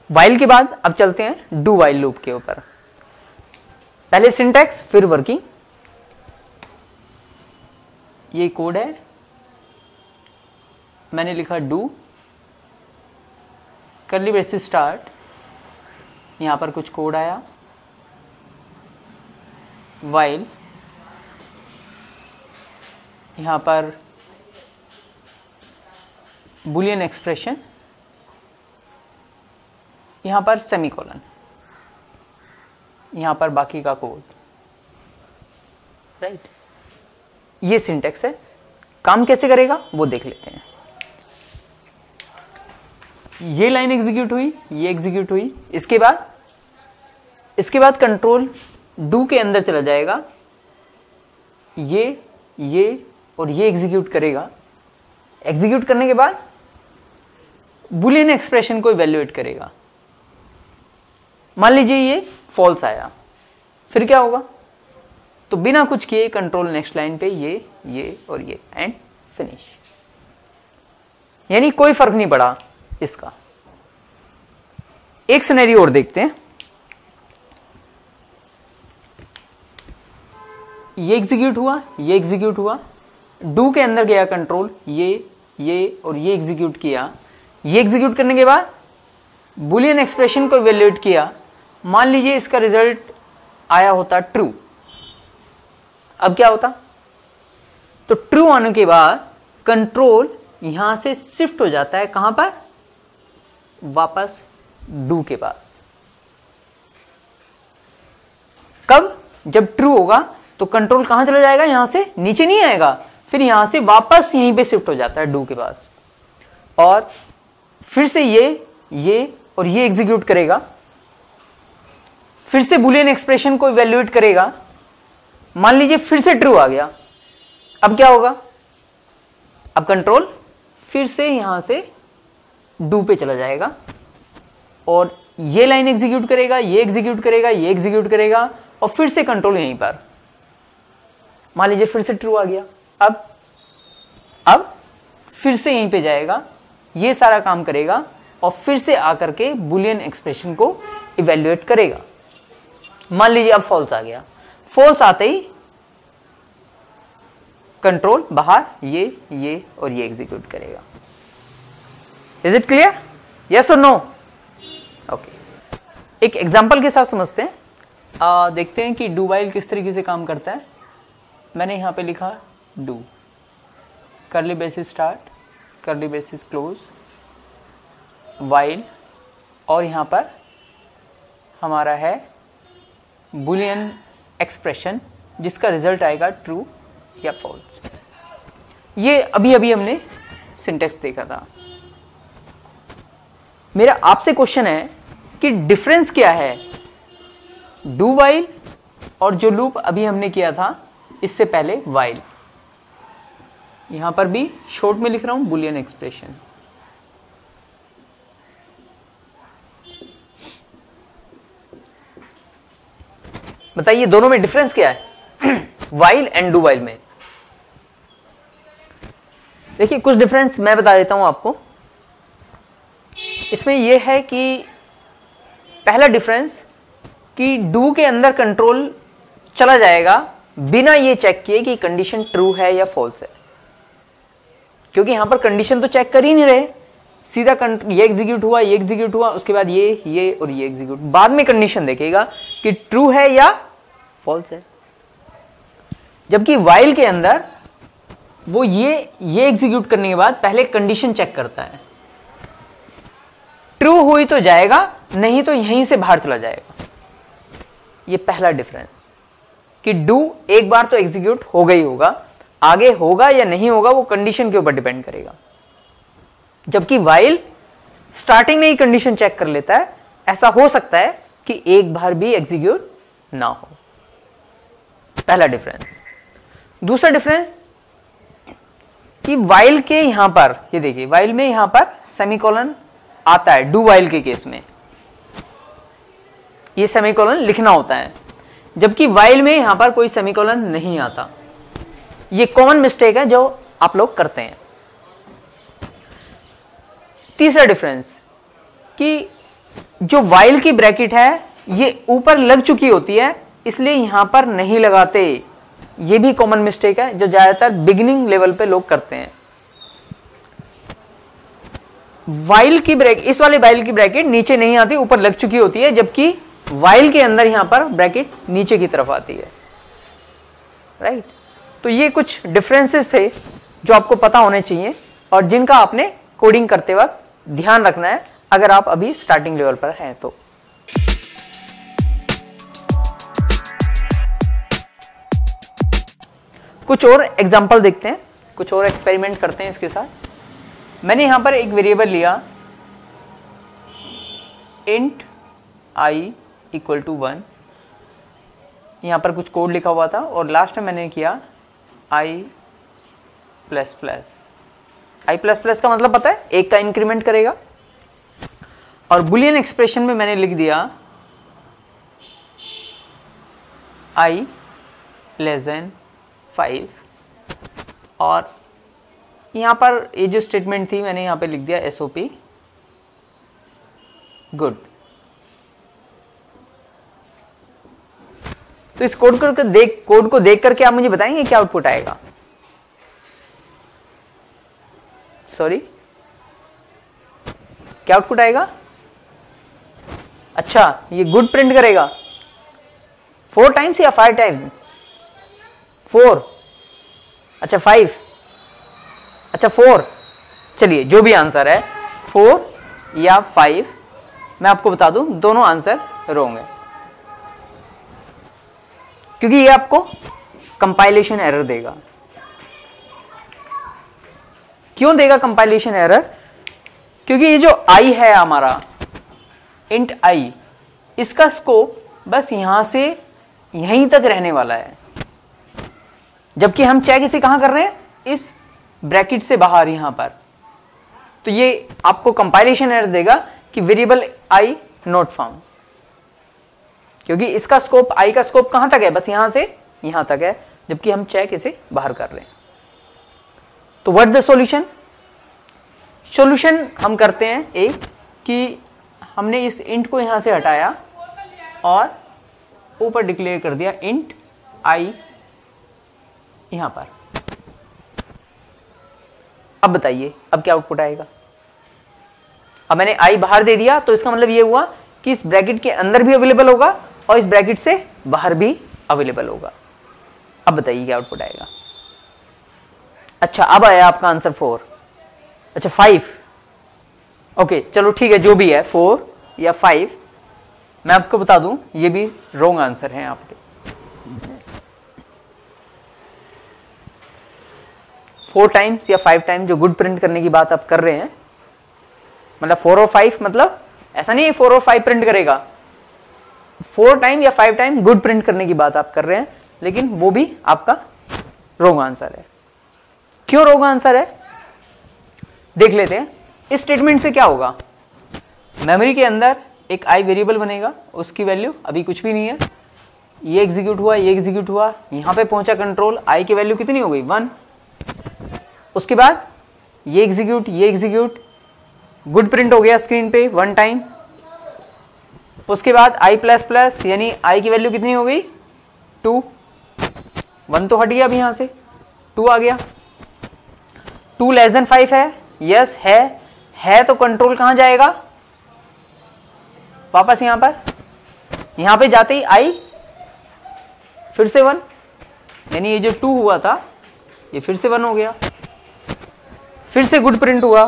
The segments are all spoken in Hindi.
वाइल के बाद अब चलते हैं डू वाइल लूप के ऊपर। पहले सिंटैक्स फिर वर्किंग। ये कोड है, मैंने लिखा डू कर्ली ब्रेसेस स्टार्ट, यहां पर कुछ कोड आया, वाइल, यहां पर बुलियन एक्सप्रेशन, यहां पर सेमीकोलन, यहां पर बाकी का कोड, राइट। ये सिंटैक्स है। काम कैसे करेगा वो देख लेते हैं। ये लाइन एग्जीक्यूट हुई, ये एग्जीक्यूट हुई, इसके बाद कंट्रोल डू के अंदर चला जाएगा, ये और ये एग्जीक्यूट करेगा। एग्जीक्यूट करने के बाद बुलियन एक्सप्रेशन को इवैल्यूएट करेगा। मान लीजिए ये फॉल्स आया, फिर क्या होगा? तो बिना कुछ किए कंट्रोल नेक्स्ट लाइन पे ये और ये एंड फिनिश। यानी कोई फर्क नहीं पड़ा इसका। एक सिनेरियो और देखते हैं। ये एग्जीक्यूट हुआ, ये एग्जीक्यूट हुआ, डू के अंदर गया कंट्रोल, ये और ये एग्जीक्यूट किया। ये एग्जीक्यूट करने के बाद बुलियन एक्सप्रेशन को इवैल्यूएट किया। मान लीजिए इसका रिजल्ट आया होता ट्रू। अब क्या होता? तो ट्रू आने के बाद कंट्रोल यहां से शिफ्ट हो जाता है, कहां पर? वापस डू के पास। कब? जब ट्रू होगा तो कंट्रोल कहां चला जाएगा? यहां से नीचे नहीं आएगा, फिर यहां से वापस यहीं पे शिफ्ट हो जाता है डू के पास, और फिर से ये और ये एग्जीक्यूट करेगा। फिर से बुलियन एक्सप्रेशन को इवैल्यूएट करेगा। मान लीजिए फिर से ट्रू आ गया। अब क्या होगा? अब कंट्रोल फिर से यहां से डू पे चला जाएगा और ये लाइन एग्जीक्यूट करेगा, ये एग्जीक्यूट करेगा, ये एग्जीक्यूट करेगा, और फिर से कंट्रोल यहीं पर। मान लीजिए फिर से ट्रू आ गया। अब फिर से यहीं पे जाएगा, ये सारा काम करेगा और फिर से आकर के बुलियन एक्सप्रेशन को इवैल्यूएट करेगा। मान लीजिए अब फॉल्स आ गया। फॉल्स आते ही कंट्रोल बाहर ये और ये एग्जीक्यूट करेगा। Is it clear? यस और नो? ओके, एक एग्जांपल के साथ समझते हैं। देखते हैं कि डू वाइल किस तरीके से काम करता है। मैंने यहां पे लिखा do curly braces start, curly braces close, while, और यहां पर हमारा है बुलियन एक्सप्रेशन जिसका रिजल्ट आएगा ट्रू या फॉल्स। ये अभी हमने सिंटेक्स देखा था। मेरा आपसे क्वेश्चन है कि डिफरेंस क्या है डू वाइल और जो लूप अभी हमने किया था इससे पहले वाइल। यहां पर भी शॉर्ट में लिख रहा हूं बुलियन एक्सप्रेशन। बताइए दोनों में डिफरेंस क्या है वाइल एंड डू वाइल में? देखिए कुछ डिफरेंस मैं बता देता हूं आपको। इसमें यह है कि पहला डिफरेंस कि डू के अंदर कंट्रोल चला जाएगा बिना ये चेक किए कि कंडीशन ट्रू है या फॉल्स है, क्योंकि यहां पर कंडीशन तो चेक कर ही नहीं रहे। सीधा ये एग्जीक्यूट हुआ, ये एग्जीक्यूट हुआ, उसके बाद ये और ये एग्जीक्यूट। बाद में कंडीशन देखेगा कि ट्रू है या फॉल्स है। जबकि वाइल के अंदर वो ये एग्जीक्यूट करने के बाद पहले कंडीशन चेक करता है। ट्रू हुई तो जाएगा, नहीं तो यहीं से बाहर चला जाएगा। ये पहला डिफरेंस कि डू एक बार तो एग्जीक्यूट हो गई होगा, आगे होगा या नहीं होगा वो कंडीशन के ऊपर डिपेंड करेगा। जबकि वाइल स्टार्टिंग में ही कंडीशन चेक कर लेता है। ऐसा हो सकता है कि एक बार भी एग्जीक्यूट ना हो। पहला डिफरेंस। दूसरा डिफरेंस कि वाइल के यहां पर, ये देखिए वाइल में यहां पर सेमीकोलन आता है। डू वाइल के केस में ये सेमीकोलन लिखना होता है, जबकि वाइल में यहां पर कोई सेमीकोलन नहीं आता। ये कॉमन मिस्टेक है जो आप लोग करते हैं। तीसरा डिफरेंस कि जो वाइल की ब्रैकेट है ये ऊपर लग चुकी होती है, इसलिए यहां पर नहीं लगाते। ये भी कॉमन मिस्टेक है जो ज्यादातर बिगिनिंग लेवल पे लोग करते हैं। वाइल की ब्रैकेट, इस वाले वाइल की ब्रैकेट नीचे नहीं आती, ऊपर लग चुकी होती है, जबकि वाइल के अंदर यहां पर ब्रैकेट नीचे की तरफ आती है। राइट, तो ये कुछ डिफरेंसेस थे जो आपको पता होने चाहिए और जिनका आपने कोडिंग करते वक्त ध्यान रखना है अगर आप अभी स्टार्टिंग लेवल पर हैं तो। कुछ और एग्जांपल देखते हैं, कुछ और एक्सपेरिमेंट करते हैं इसके साथ। मैंने यहां पर एक वेरिएबल लिया int i इक्वल टू 1, यहां पर कुछ कोड लिखा हुआ था और लास्ट में मैंने किया i plus plus. i plus plus का मतलब पता है, एक का इंक्रीमेंट करेगा। और बुलियन एक्सप्रेशन में मैंने लिख दिया i लेस देन 5 और यहां पर ये जो स्टेटमेंट थी मैंने यहां पे लिख दिया SOP गुड। तो इस कोड को देख करके आप मुझे बताएंगे क्या आउटपुट आएगा। सॉरी, क्या आउटपुट आएगा? अच्छा, ये गुड प्रिंट करेगा 4 टाइम्स या 5 टाइम? 4, अच्छा 5, अच्छा 4, चलिए जो भी आंसर है 4 या 5, मैं आपको बता दूं दोनों आंसर रॉन्ग है, क्योंकि ये आपको कंपाइलेशन एरर देगा। क्यों देगा कंपाइलेशन एरर? क्योंकि ये जो i है हमारा int i, इसका स्कोप बस यहां से यहीं तक रहने वाला है, जबकि हम चेक इसे कहां कर रहे हैं? इस ब्रैकेट से बाहर यहां पर। तो ये आपको कंपाइलेशन एरर देगा कि वेरिएबल i नॉट फाउंड, क्योंकि इसका स्कोप i का स्कोप कहां तक है? बस यहां से यहां तक है, जबकि हम चेक इसे बाहर कर रहे हैं। तो व्हाट द सॉल्यूशन? सॉल्यूशन हम करते हैं एक कि हमने इस इंट को यहां से हटाया और ऊपर डिक्लेयर कर दिया इंट i यहां पर। अब बताइए अब क्या आउटपुट आएगा? अब मैंने i बाहर दे दिया तो इसका मतलब ये हुआ कि इस ब्रैकेट के अंदर भी अवेलेबल होगा और इस ब्रैकेट से बाहर भी अवेलेबल होगा। अब बताइए क्या आउटपुट आएगा? अच्छा, अब आया आपका आंसर 4, अच्छा 5, ओके चलो ठीक है, जो भी है 4 या 5, मैं आपको बता दूं ये भी रॉन्ग आंसर है आपके। 4 टाइम्स या 5 टाइम्स जो गुड प्रिंट करने की बात आप कर रहे हैं, मतलब 4 और 5, मतलब ऐसा नहीं है 4 और 5 प्रिंट करेगा, 4 टाइम या 5 टाइम गुड प्रिंट करने की बात आप कर रहे हैं, लेकिन वो भी आपका रॉन्ग आंसर है। क्यों रॉन्ग आंसर है देख लेते हैं। इस स्टेटमेंट से क्या होगा? मेमोरी के अंदर एक i वेरिएबल बनेगा, उसकी वैल्यू अभी कुछ भी नहीं है, ये एग्जीक्यूट हुआ, ये एग्जीक्यूट हुआ, यहां पे पहुंचा कंट्रोल, i की वैल्यू कितनी हो गई? 1। उसके बाद ये एग्जीक्यूट, गुड प्रिंट हो गया स्क्रीन पे 1 टाइम। उसके बाद i प्लस प्लस यानी i की वैल्यू कितनी हो गई? 2, 1 तो हट गया, अब यहां से 2 आ गया। 2 लेस देन 5 है? यस है तो कंट्रोल कहां जाएगा? वापस यहां पे जाते ही i फिर से 1, यानी ये जो 2 हुआ था ये फिर से 1 हो गया, फिर से गुड प्रिंट हुआ,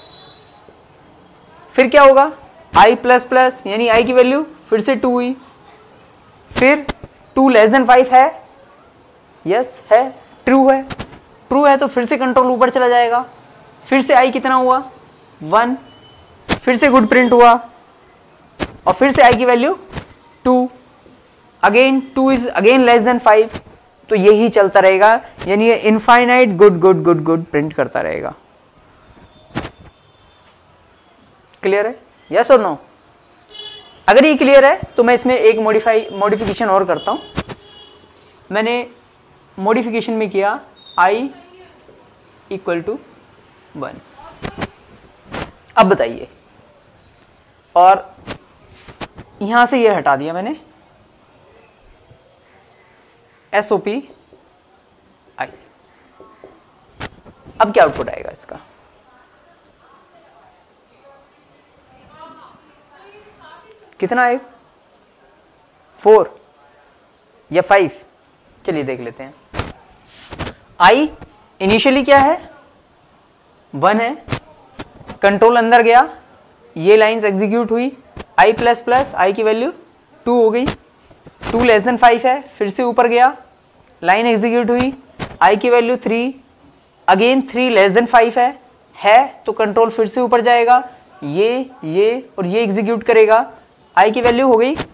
फिर क्या होगा? i प्लस प्लस यानी i की वैल्यू फिर से 2 हुई, फिर 2 लेस देन 5 है? यस है, ट्रू है तो फिर से कंट्रोल ऊपर चला जाएगा, फिर से i कितना हुआ? 1, फिर से गुड प्रिंट हुआ और फिर से i की value 2, again 2 is again less than 5, तो यही चलता रहेगा, यानी ये इनफाइनाइट गुड प्रिंट करता रहेगा। क्लियर है? यस और नो? अगर ये क्लियर है तो मैं इसमें एक मॉडिफिकेशन और करता हूं। मैंने मॉडिफिकेशन में किया i इक्वल टू 1। अब बताइए, और यहां से ये हटा दिया मैंने, SOP I। अब क्या आउटपुट आएगा इसका? कितना आएगा? 4 या 5? चलिए देख लेते हैं। I इनिशियली क्या है? 1 है। कंट्रोल अंदर गया, ये लाइंस एग्जीक्यूट हुई, I प्लस प्लस I की वैल्यू 2 हो गई, 2 लेस देन 5 है, फिर से ऊपर गया, लाइन एग्जीक्यूट हुई, I की वैल्यू 3, अगेन 3 लेस देन 5 है तो कंट्रोल फिर से ऊपर जाएगा, ये और ये एग्जीक्यूट करेगा, I की वैल्यू हो गई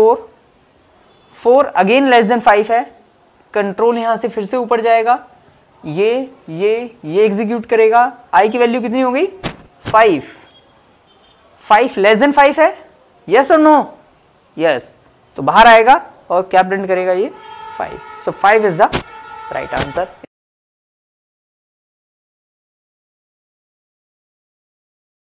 4 अगेन लेस देन 5 है, कंट्रोल यहां से फिर से ऊपर जाएगा, ये एग्जीक्यूट करेगा, I की वैल्यू कितनी हो गई? 5 लेस देन 5 है, यस और नो? यस, तो बाहर आएगा और क्या प्रिंट करेगा? ये 5। So 5 is the right answer.